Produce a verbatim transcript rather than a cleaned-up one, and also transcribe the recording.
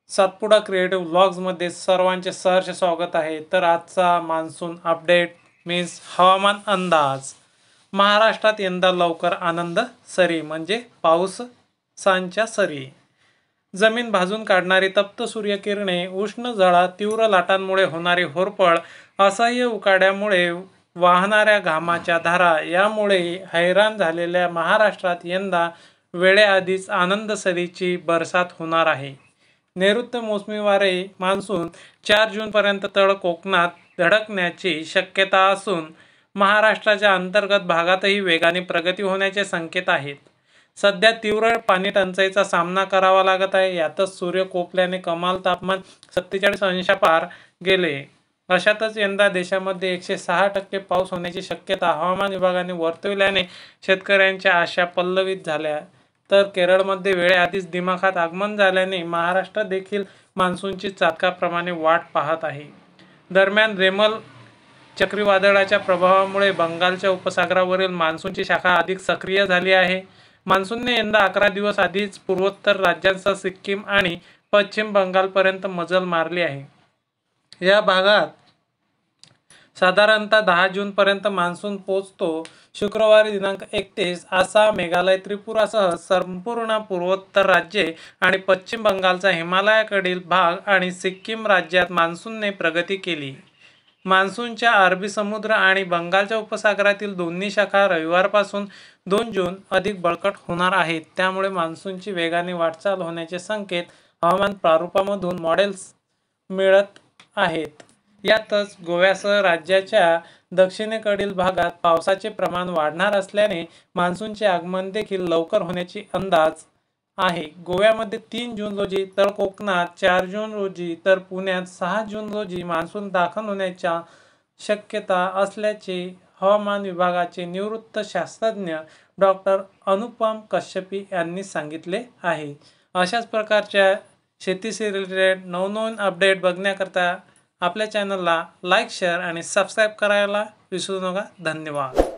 Satpura creative व्लॉग्समध्ये सर्वांचे सहर्ष स्वागत आहे। तर आजचा मान्सून अपडेट मीन्स हवामान अंदाज। महाराष्ट्रात यंदा लवकर आनंद सरी म्हणजे पावसांच्या सरी। जमीन भाजून काढणारी तप्त सूर्यकिरणे, उष्ण झळा, तीव्र लाटांमुळे होणारी होरपळ, असह्य उकाड्यामुळे वाहणाऱ्या घामाच्या धारा यामुळे हैराण झालेल्या महाराष्ट्रात यंदा वेळेआधीच आनंद सरीची बरसात होणार आहे। नैऋत्य मोसमी वारे मान्सून चार जूनपर्यंत तळ कोकणात धडकण्याची शक्यता असून महाराष्ट्राच्या अंतर्गत भागातही वेगाने प्रगती होण्याचे संकेत आहेत। सध्या तीव्र पाणी टंचाईचा सामना करावा लागत आहे। यातच सूर्य कोपल्याने कमाल तापमान सत्तेचाळीस अंशापार गेले। अशातच यंदा देशामध्ये एकशे सहा टक्के पाऊस होण्याची शक्यता हवामान विभागाने वर्तविल्याने शेतकऱ्यांच्या आशा पल्लवित झाल्या। तर केरळमध्ये वेळेआधीच दिमाखात आगमन झाल्याने महाराष्ट्र देखील मान्सूनची चातकाप्रमाणे वाट पाहत आहे। दरम्यान रेमल चक्रीवादळाच्या प्रभावामुळे बंगालच्या उपसागरावरील मान्सूनची शाखा अधिक सक्रिय झाली आहे। मान्सूनने यंदा अकरा दिवस आधीच पूर्वोत्तर राज्यांसह सिक्कीम आणि पश्चिम बंगालपर्यंत मजल मारली आहे। या भागात साधारणतः दहा जून पर्यंत मान्सून पोहोचतो। शुक्रवारी दिनांक एकतीस आसाम, मेघालय, त्रिपुरासह संपूर्ण पूर्वोत्तर राज्ये आणि पश्चिम बंगालचा हिमालयाकडील भाग आणि सिक्कीम राज्यात मान्सूनने प्रगती केली। मान्सूनच्या अरबी समुद्र आणि बंगालच्या उपसागरातील दोन्ही शाखा रविवारपासून दोन जून अधिक बळकट होणार आहेत। त्यामुळे मान्सूनची वेगाने वाटचाल होण्याचे संकेत हवामान प्रारूपामधून मॉडेल्स मिळत आहेत। यातच गोव्यासह राज्याच्या दक्षिणेकडील भागात पावसाचे प्रमाण वाढणार असल्याने मान्सूनचे आगमन देखील लवकर होण्याची अंदाज आहे। गोव्यामध्ये तीन जून रोजी, तर कोकणात चार जून रोजी, तर पुण्यात सहा जून रोजी मान्सून दाखल होण्याच्या शक्यता असल्याचे हवामान विभागाचे निवृत्त शास्त्रज्ञ डॉक्टर अनुपम कश्यपी यांनी सांगितले आहे। अशाच प्रकारच्या शेतीशी रिलेटेड नवनवीन अपडेट बघण्याकरता आपल्या चॅनलला लाईक, शेअर आणि सबस्क्राईब करायला विसरू नका। धन्यवाद।